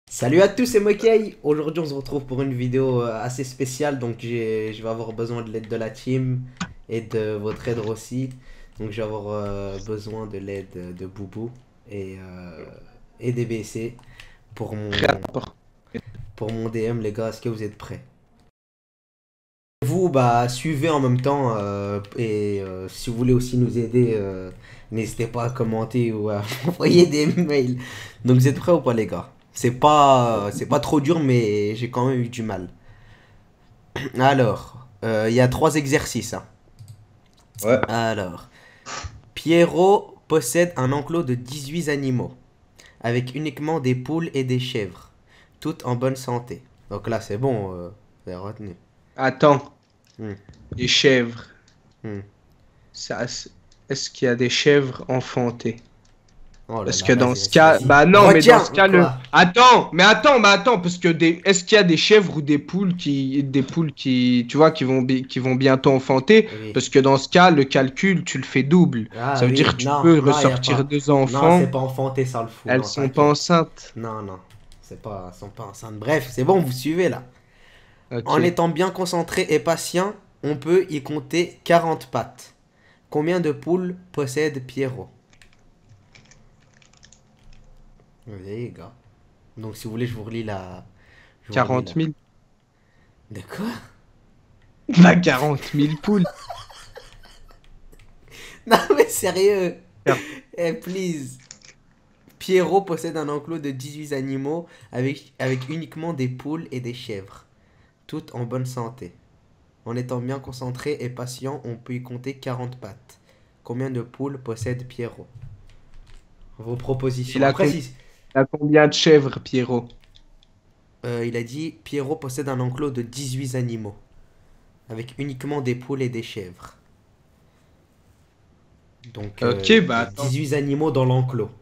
Salut à tous, c'est Mokay. Aujourd'hui, on se retrouve pour une vidéo assez spéciale. Donc, je vais avoir besoin de l'aide de la team et de votre aide aussi. Donc, je vais avoir besoin de l'aide de Boubou et des BC pour pour mon DM, les gars. Est-ce que vous êtes prêts? Vous, bah, suivez en même temps si vous voulez aussi nous aider, n'hésitez pas à commenter ou à envoyer des mails. Donc, vous êtes prêts ou pas, les gars? C'est pas trop dur, mais j'ai quand même eu du mal. Alors, il y a trois exercices, hein. Ouais. Alors, Pierrot possède un enclos de 18 animaux, avec uniquement des poules et des chèvres, toutes en bonne santé. Donc là, c'est bon, vous avez retenu. Attends, Hmm, les chèvres. hmm. Ça, est-ce qu'il y a des chèvres enfantées? Oh là Parce là, que dans vas-y, ce vas-y, cas, vas-y. bah non, mais dans Retiens, ce cas, quoi? attends, parce que est-ce qu'il y a des chèvres ou des poules qui, tu vois, qui vont bientôt enfanter? Oui. Parce que dans ce cas, le calcul, tu le fais double. Ah Ça veut dire oui, que tu non, peux non, y a ressortir pas. deux Non, c'est enfants, pas enfanté, ça le fout. elles Non, sont pas t'inquiète. enceintes. Non, non, elles sont pas enceintes. Bref, c'est bon, vous suivez là. En Ok. étant bien concentré et patient, on peut y compter 40 pattes. Combien de poules possède Pierrot? Oui, les gars. Donc, si vous voulez, je vous relis la. Je vous relis la. 40 000. De quoi? Bah 40 000 poules. Non, mais sérieux. Eh, please. Pierrot possède un enclos de 18 animaux avec uniquement des poules et des chèvres, toutes en bonne santé. En étant bien concentré et patient, on peut y compter 40 pattes. Combien de poules possède Pierrot? Vos propositions. Il a, Après, com- si, il a combien de chèvres, Pierrot? il a dit Pierrot possède un enclos de 18 animaux, avec uniquement des poules et des chèvres. Donc, Ok, il bah y a attends. 18 animaux dans l'enclos.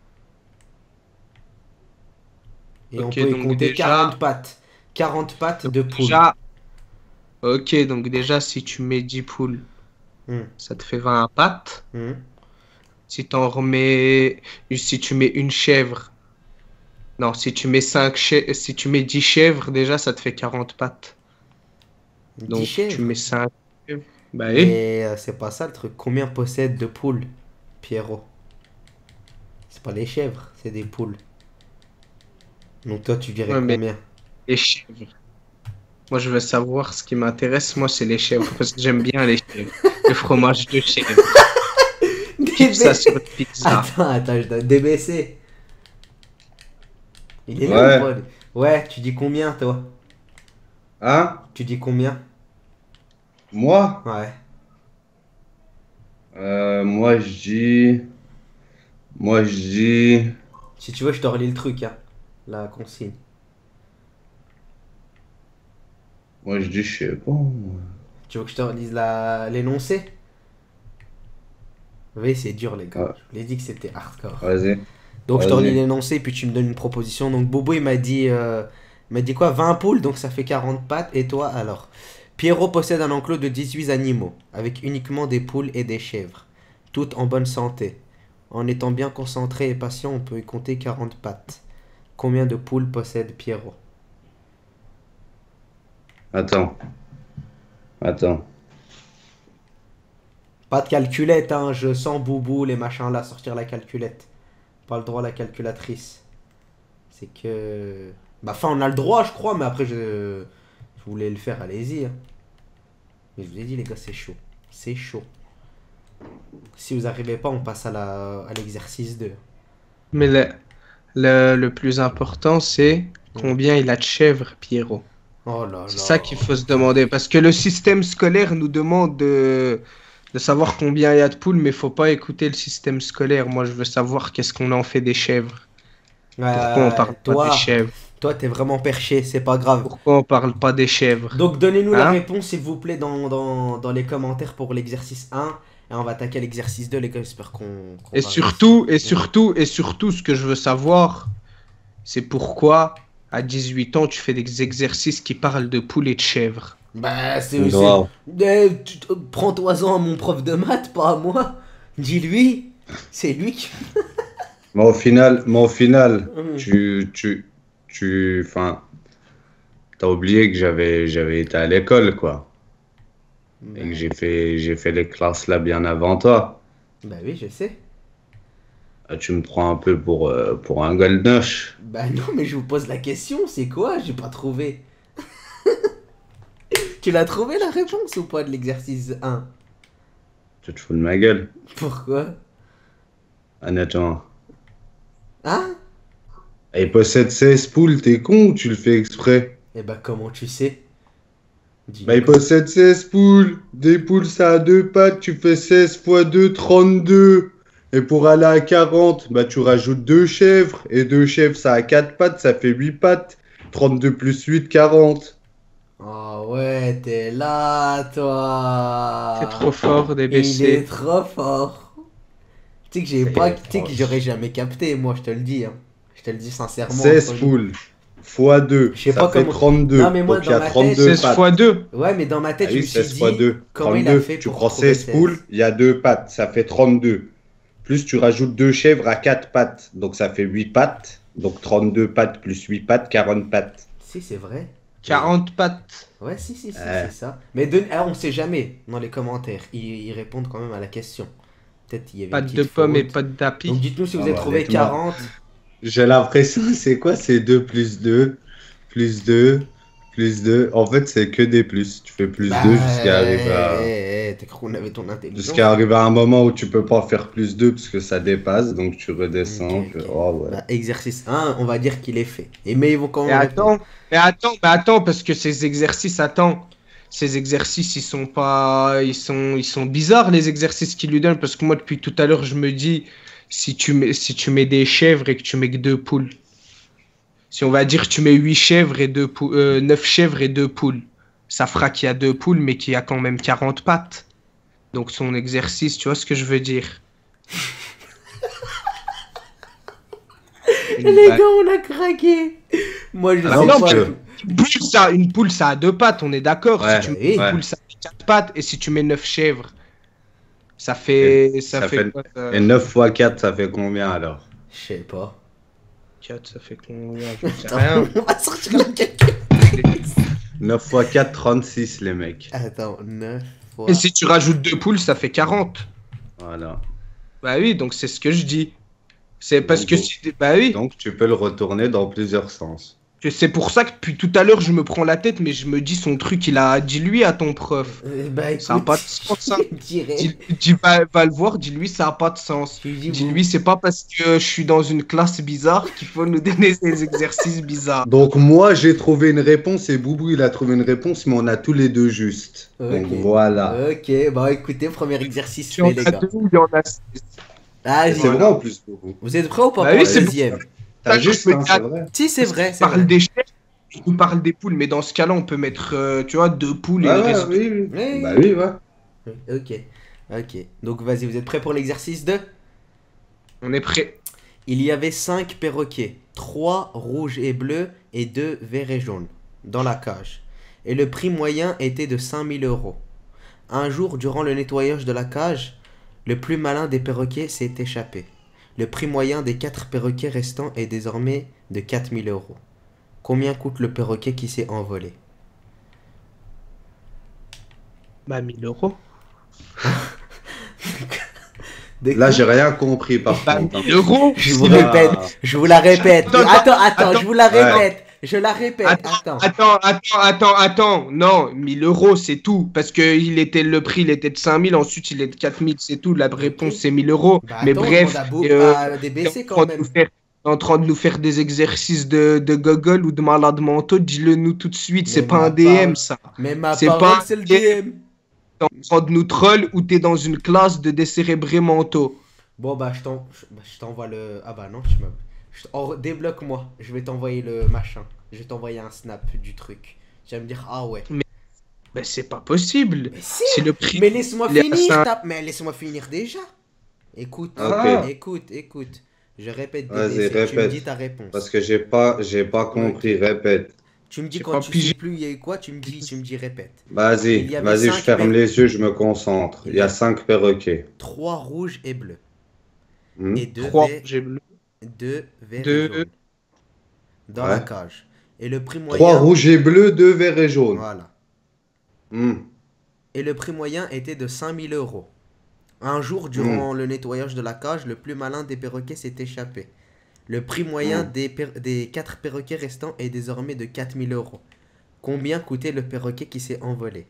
Et on Ok, peut y donc compter 40 déjà. pattes. 40 pattes Donc de poules. déjà, ok, donc déjà, si tu mets 10 poules, Hmm, ça te fait 20 pattes. hmm. Si t'en remets, si tu mets une chèvre, non, si tu mets 10 chèvres, déjà, ça te fait 40 pattes. 10 Donc, tu chèvres. mets 5 chèvres. Bah oui. Mais c'est pas ça le truc. Combien possède de poules, Pierrot? C'est pas les chèvres, c'est des poules. Donc toi, tu dirais Ouais, mais combien? les chèvres. Moi, je veux savoir ce qui m'intéresse, moi, c'est les chèvres, parce que j'aime bien les chèvres. Le fromage de chèvre. Kiffe ça DB... sur une pizza. Attends, je dois... DBC. Il est là ou Ouais. pas lui? Ouais, tu dis combien toi? Hein? Tu dis combien? Moi? Ouais. Moi je dis. Moi je dis. Si tu veux, je te relis le truc, hein. La consigne. Moi je dis, je sais pas, moi. Tu veux que je te relise l'énoncé? Oui, c'est dur, les gars. Ouais, Je vous l'ai dit que c'était hardcore. vas-y. Donc je te relis Vas-y. l'énoncé, puis tu me donnes une proposition. Donc Bobo, il m'a dit quoi? 20 poules, donc ça fait 40 pattes. Et toi, alors? Pierrot possède un enclos de 18 animaux, avec uniquement des poules et des chèvres, toutes en bonne santé. En étant bien concentré et patient, on peut y compter 40 pattes. Combien de poules possède Pierrot? Attends. Attends. Pas de calculette, hein, je sens Boubou, les machins là, sortir la calculette. Pas le droit à la calculatrice. C'est que... Bah, enfin, on a le droit, je crois, mais après, je voulais le faire, allez-y, hein. Mais je vous ai dit, les gars, c'est chaud. C'est chaud. Si vous arrivez pas, on passe à l'exercice 2. Mais le plus important, c'est Hmm. combien il a de chèvres, Pierrot. Oh là C'est ça qu'il là. faut se demander. Parce que le système scolaire nous demande de savoir combien il y a de poules, mais faut pas écouter le système scolaire. Moi, je veux savoir qu'est-ce qu'on en fait des chèvres. Pourquoi on parle pas des Toi, chèvres? toi, t'es vraiment perché, c'est pas grave. Pourquoi on parle pas des chèvres? Donc, donnez-nous la Hein? réponse, s'il vous plaît, dans les commentaires pour l'exercice 1. Et on va attaquer l'exercice 2, les gars. J'espère qu'on Et va réussir. surtout, Hmm. ce que je veux savoir, c'est pourquoi à 18 ans, tu fais des exercices qui parlent de poules et de chèvres. Bah, Grave. prends-toi-en à mon prof de maths, pas à moi. Dis-lui. C'est lui qui... Mais au final, Hmm. tu Enfin, t'as oublié que j'avais été à l'école, quoi. Et que j'ai fait les classes là bien avant toi. Bah oui, je sais. Ah, tu me prends un peu pour un goldnoche. Bah non, mais je vous pose la question, c'est quoi? J'ai pas trouvé. Tu l'as trouvé la réponse ou pas de l'exercice 1? Tu te fous de ma gueule. Pourquoi? Honnêtement. Hein? Il possède 16 poules, t'es con ou tu le fais exprès? Eh bah comment tu sais? Bah, Dis-le. il possède 16 poules. Des poules, ça a deux pattes. Tu fais 16 fois 2, 32. Et pour aller à 40, bah, tu rajoutes deux chèvres. Et deux chèvres, ça a 4 pattes. Ça fait 8 pattes. 32 plus 8, 40. Oh ouais, t'es là, toi. T'es trop fort, Il DBC. est trop fort. Tu sais que j'ai pas, tu sais que franchement. j'aurais jamais capté, moi, je te le dis. Hein. Je te le dis sincèrement. 16 entre nous. poules fois 2, Je sais ça pas fait comment. 32. Non, mais moi, Donc il y dans a ma tête, 32 16 pattes. fois 2. Ouais, mais dans ma Ah tête, je oui, me suis 16 fois dit 2, comment il a 32. fait Tu pour prends trouver 16 poules, il y a deux pattes, ça fait 32. Plus tu rajoutes deux chèvres à 4 pattes, donc ça fait 8 pattes. Donc 32 pattes plus 8 pattes, 40 pattes. Si, c'est vrai. 40 pattes. Ouais, si, si, Ouais. c'est ça. Mais on sait jamais dans les commentaires. Ils répondent quand même à la question. Peut-être il y avait une Pattes petite de pommes et faute. pattes d'api. Donc dites-nous si vous Ah avez bah, trouvé honnêtement. 40. J'ai l'impression, c'est quoi? C'est 2 plus 2, plus 2, plus 2. En fait, c'est que des plus. Tu fais plus Bah, 2 jusqu'à arriver t'as cru qu'on avait ton intelligence. jusqu'à arriver à un moment où tu peux pas faire plus 2 parce que ça dépasse. Donc tu redescends. Ok, ok. Oh ouais. Bah, exercice 1, on va dire qu'il est fait. Mais ils vont quand Mais même. attends, parce que ces exercices, ces exercices, ils sont bizarres, les exercices qu'ils lui donnent, parce que moi, depuis tout à l'heure, je me dis, si tu mets des chèvres et que tu mets que deux poules, si on va dire tu mets 8 chèvres et 9 chèvres et deux poules, ça fera qu'il y a deux poules, mais qu'il y a quand même 40 pattes. Donc son exercice, tu vois ce que je veux dire? Les gars, on a craqué. Moi, je Ah sais non, pas. que- Une poule, ça a deux pattes, on est d'accord. Ouais, Si tu mets ouais. une poule, ça fait quatre pattes. Et si tu mets 9 chèvres, ça fait. ça fait fait- quoi, Et 9 fois 4, ça fait combien alors? Je sais pas. 4, ça fait combien? Je sais Attends, rien. on va sortir la calculatrice. 9 fois 4, 36 les mecs. Attends, 9 fois. Et si tu rajoutes deux poules, ça fait 40. Voilà. Bah oui, donc c'est ce que je dis. C'est parce Donc, que bon. si. Bah oui. Donc tu peux le retourner dans plusieurs sens. Que c'est pour ça que depuis tout à l'heure, je me prends la tête, mais je me dis son truc, il a. Dis-lui à ton prof. Bah écoute, Ça a pas de sens, ça. je dirais. Va le voir, dis-lui, ça a pas de sens. Tu dis, Dis-lui, c'est pas parce que je suis dans une classe bizarre qu'il faut nous donner des exercices bizarres. Donc moi j'ai trouvé une réponse et Boubou il a trouvé une réponse, mais on a tous les deux juste. Donc Ok. voilà. Ok, bah écoutez, premier exercice Tu en fait, les as gars. deux ou il y en a six? Ah, Et c'est vrai en plus Boubou. Vous êtes prêts ou pas Bah pour oui, le c'est deuxième? T'as Ça, juste, je me hein, dis, c'est vrai. Si, c'est vrai, Il c'est parle vrai. des chefs, il nous parle des poules, mais dans ce cas-là, on peut mettre, tu vois, deux poules et Ouais, le ouais, reste. oui, oui. Oui. Bah oui, ouais. Ok, ok. Donc vas-y, vous êtes prêts pour l'exercice 2? On est prêt. Il y avait 5 perroquets, 3 rouges et bleus et 2 verts et jaunes, dans la cage. Et le prix moyen était de 5000 euros. Un jour, durant le nettoyage de la cage, le plus malin des perroquets s'est échappé. Le prix moyen des 4 perroquets restants est désormais de 4000 euros. Combien coûte le perroquet qui s'est envolé? Bah, 1000 euros. Là j'ai rien compris par Bah, contre. hein. 1000 euros. Je vous Ah. répète, je vous la répète. Attends, je vous la Ouais. répète. Je la répète, attends. Attends. Non, 1000 euros, c'est tout. Parce que le prix, il était de 5000, ensuite il est de 4000, c'est tout. La réponse, c'est 1000 euros. Bah, Mais attends, bref, on a beau des t'es baissés en quand train de même. t'es en train de nous faire des exercices de Google ou de malades mentaux, dis-le nous tout de suite, c'est Mais pas ma un DM parole- ça. Mais ma C'est parole, pas- c'est le DM. T'es en train de nous troll ou t'es dans une classe de décérébrés mentaux. Bon, bah, je t'envoie le. Ah, bah, non, débloque-moi. Je vais t'envoyer le machin. Je vais t'envoyer un snap du truc. Tu vas me dire, ah ouais. Ben c'est pas possible. Mais si. Si le prix. Mais laisse-moi il est à finir, cinq- Mais laisse-moi finir déjà. Écoute, Ok. écoute. Je répète Vas-y, DBC, tu me répète. dis ta réponse. Parce que j'ai pas compris, répète. Tu me dis J'ai quand pas tu pigé. sais plus il y a quoi, tu me dis répète. Il Vas-y, y avait vas-y, je 5 ferme per- les yeux, je me concentre. Il y a 5 perroquets. 3 rouges et bleus. Hmm. Et 2 3 verts, j'ai bleu. 2 verts et Deux. jaunes. dans la Ouais. cage. Et le prix 3 moyen... rouges et bleus, 2 verts et jaunes. Voilà. Hmm. Et le prix moyen était de 5000 euros. Un jour, durant le nettoyage de la cage, le plus malin des perroquets s'est échappé. Le prix moyen des 4 perroquets restants est désormais de 4000 euros. Combien coûtait le perroquet qui s'est envolé?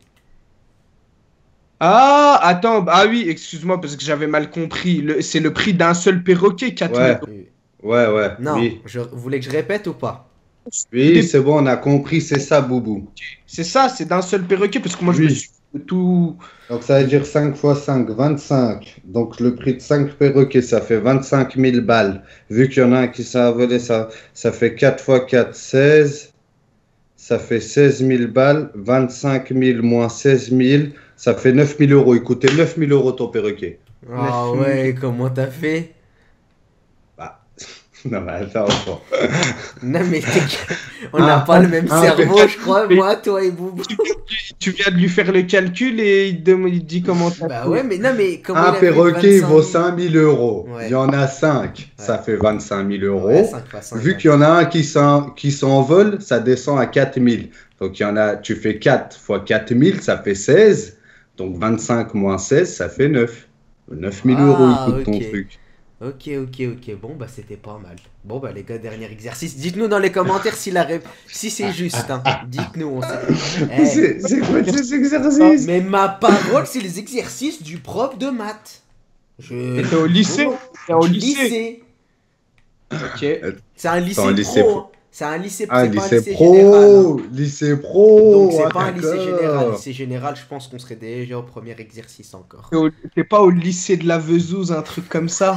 Ah, attends, ah oui, excuse-moi parce que j'avais mal compris. C'est le prix d'un seul perroquet, 4000 Ouais, euros. ouais, Non, oui. vous voulez que je répète ou pas? Oui, c'est bon, on a compris, c'est ça, Boubou. C'est ça, c'est d'un seul perroquet parce que moi je me Oui. suis tout. Donc ça veut dire 5 fois 5, 25. Donc le prix de 5 perroquets, ça fait 25 000 balles. Vu qu'il y en a un qui s'est envolé, ça fait 4 fois 4, 16. Ça fait 16 000 balles. 25 000 moins 16 000, ça fait 9 000 euros. Il coûtait 9 000 euros ton perroquet. Ah 9000. ouais, comment t'as fait? Bah, non mais attends, bon. Non mais on n'a pas le même cerveau, je crois, mais- moi, toi et Boubou. Tu viens de lui faire le calcul et il dit comment t'as Bah fait. ouais, mais non mais comment Un il a fait perroquet, il 25 vaut 000? 5 000 euros. Ouais. Il y en a 5, ça fait 25 000 euros. Ouais, 5 fois 5, Vu qu'il y en a un qui s'envole, ça descend à 4 000. Donc il y en a, tu fais 4 fois 4 000, ça fait 16. Donc 25 moins 16, ça fait 9. 9 000 euros, il coûte ton ok. truc. Ok. Bon, bah c'était pas mal. Bon, bah les gars, dernier exercice. Dites-nous dans les commentaires si c'est juste. Hein. Dites-nous. On sait... Eh, C'est quoi ces exercices? mais ma parole, c'est les exercices du prof de maths. T'étais au lycée? T'es au Du lycée? Ok. C'est un lycée Attends, pro. lycée pro. Hein. C'est un lycée, Ah, c'est pas un lycée lycée pro, général. Hein. lycée pro. Donc c'est ah, pas un lycée d'accord. général. Lycée général, je pense qu'on serait déjà au premier exercice encore. T'es pas au lycée de la Vesouse, un truc comme ça?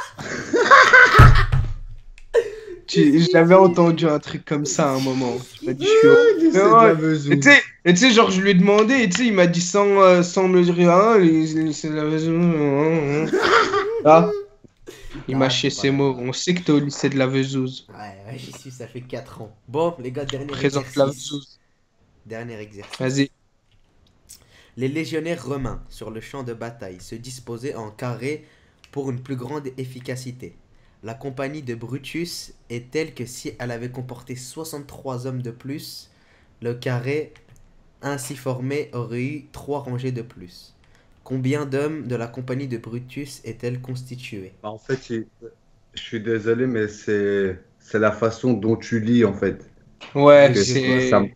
J'avais entendu un truc comme ça à un moment. Il m'a dit, je suis au- Lycée de la Vesouse. Et tu sais, genre, je lui ai demandé, et tu sais, il m'a dit sans me dire, ah, c'est la Vesouse. Ah, il m'a chié ses mots. On sait que t'es au lycée de la Vesouse. Ouais, j'y suis, ça fait 4 ans. Bon, les gars, dernier Présente la exercice. Vesouse. Dernier exercice. Vas-y. Les légionnaires romains sur le champ de bataille se disposaient en carré pour une plus grande efficacité. La compagnie de Brutus est telle que si elle avait comporté 63 hommes de plus, le carré ainsi formé aurait eu 3 rangées de plus. Combien d'hommes de la compagnie de Brutus est-elle constituée? Bah, en fait, je suis désolé, mais c'est la façon dont tu lis, en fait. Ouais, Que c'est. ça me...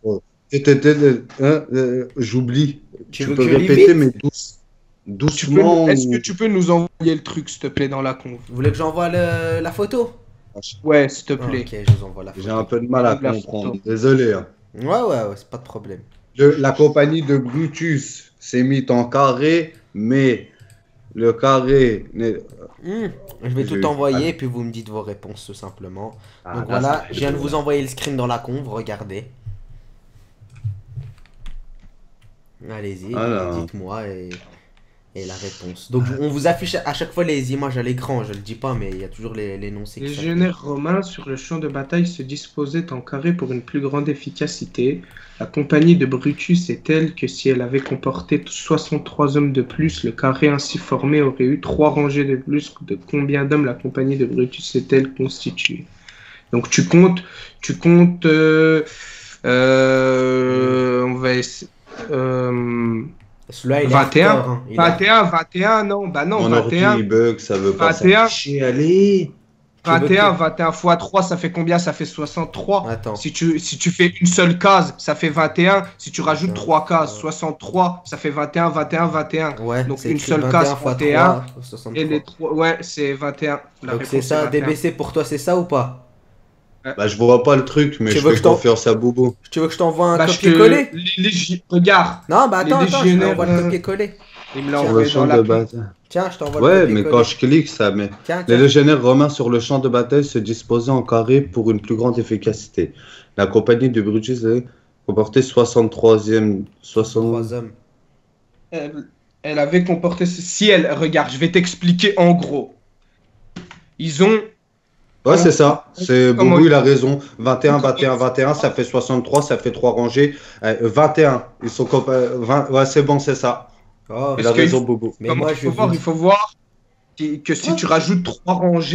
J'oublie. Tu Tu veux peux que je lis répéter, vite? mais doucement. Est-ce que ou- tu peux nous envoyer le truc, s'il te plaît, dans la conf? Vous voulez que j'envoie la photo? Ouais, s'il te Ah, plaît. ok, je vous envoie la J'ai photo. un peu de mal à La comprendre. photo. Désolé. Hein. Ouais, c'est pas de problème. La compagnie de Brutus s'est mise en carré, mais le carré n'est. Je vais tout Je- envoyer et puis vous me dites vos réponses tout simplement. Ah, Donc là, voilà, ça fait je viens de drôle. vous envoyer le screen dans la conve, regardez. Allez-y, Alors. dites-moi et la réponse. Donc on vous affiche à chaque fois les images à l'écran, je le dis pas, mais il y a toujours les noms Les sections. légionnaires romains sur le champ de bataille se disposaient en carré pour une plus grande efficacité. La compagnie de Brutus est telle que si elle avait comporté 63 hommes de plus, le carré ainsi formé aurait eu 3 rangées de plus. De combien d'hommes la compagnie de Brutus est-elle constituée? Donc tu comptes, on va essayer. Celui-là il est 21, hardcore, hein. Il a- 21, non, bah non, Mon ordi 21, il bug, ça veut pas 21. s'afficher. Allez. 21 x 3, ça fait combien? Ça fait 63. Attends. Si tu fais une seule case, ça fait 21. Si tu rajoutes Attends. 3 cases, 63, ça fait 21, 21, 21. Ouais, Donc c'est une écrit seule 21 case, fois 21. 3, 63. Et les 3, ouais, c'est 21. La Donc réponse, c'est ça, 21. DBC pour toi c'est ça ou pas? Bah, je vois pas le truc, mais Tu je veux que fais je t'en- confiance à Bobo. Tu veux que je t'envoie un Bah, copier-coller? Regarde, Non, bah attends, les je légionnaires, t'envoie le copier-coller. il me l'a Tiens, Sur le envoyé champ dans la de bataille. Tiens, je t'envoie le Ouais, copier-coller. mais quand je clique, ça met. Tiens, Les tiens. légionnaires romains sur le champ de bataille se disposaient en carré pour une plus grande efficacité. La compagnie de Brutus comportait 63e. 60... 3 hommes. Elle avait comporté. Si elle, regarde, je vais t'expliquer en gros. Ils ont. Ouais, c'est ça. C'est Comment- Bobo, il a raison. 21, 21, 21, ça fait 63, ça fait 3 rangées. 21, ils sont 20... Ouais, c'est bon, c'est ça. Oh, Il Parce a que raison, Bobo. mais Comment moi il je faut vais voir, vous il faut voir que si tu rajoutes 3 rangées,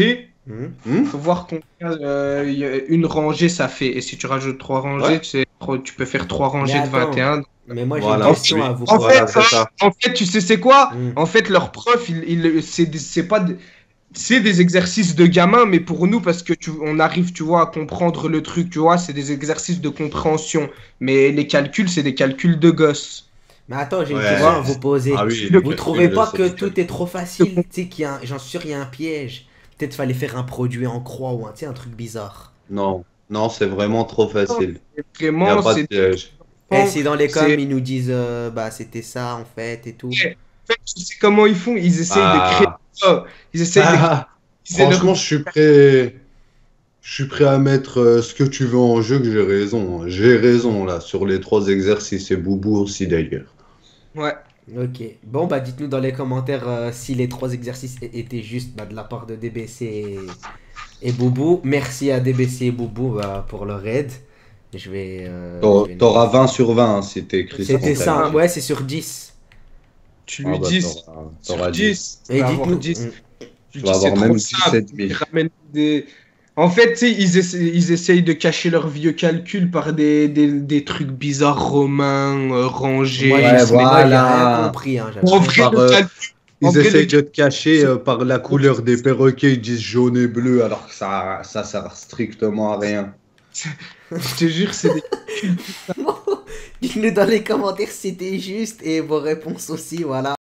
Faut voir combien une rangée ça fait. Et si tu rajoutes 3 rangées, tu peux faire 3 rangées de 21. Mais moi, j'ai Voilà. une question à vous En poser. fait, c'est ça. tu sais c'est quoi? Mm. En fait, leur prof, c'est pas c'est des exercices de gamin, mais pour nous, parce que on arrive, tu vois, à comprendre le truc, tu vois, c'est des exercices de compréhension. Mais les calculs, c'est des calculs de gosses. Mais attends, j'ai une Ouais. question à vous poser. Ah oui, Vous les trouvez calculs, pas ça, que c'est tout est trop facile? Tu sais j'en suis sûr, il y a un piège. Peut-être fallait faire un produit en croix ou tu sais, un truc bizarre. Non, non, c'est vraiment trop facile. Et Il n'y vraiment, a pas de c'est piège. Et si dans les coms, c'est- ils nous disent, bah, c'était ça en fait et tout. en fait, tu sais comment ils font? Ils essayent de créer Ah. ça. Ils essayent de Ah. créer Franchement, je suis prêt. Je suis prêt à mettre ce que tu veux en jeu, que j'ai raison. J'ai raison là sur les 3 exercices et Boubou aussi d'ailleurs. Ouais. Ok. Bon, bah, dites-nous dans les commentaires si les 3 exercices étaient justes bah, de la part de DBC et Boubou. Merci à DBC et Boubou bah, pour leur aide. Je vais. T'auras 20 sur 20 hein, si t'écris ça. C'était en ça, calcul. ouais, c'est sur 10. Tu Ah lui bah, dis t'auras sur 10. 10, tu Et vas avoir dites-nous. 10. Mm. Tu Tu dis vas c'est avoir trop même simple. 17 000. Ils ramènent des... En fait, tu sais, ils essayent de cacher leurs vieux calculs par des trucs bizarres romains, rangés. Moi, Ouais, mais moi, j'ai voilà. rien compris. Hein, j'avoue. En vrai, Par, le calcul, en Ils vrai, essayent le- de te cacher par la couleur des perroquets, ils disent jaune et bleu, alors que ça sert strictement à rien. je te jure, c'est des... Dites-nous dans les commentaires si c'était juste et vos réponses aussi, voilà.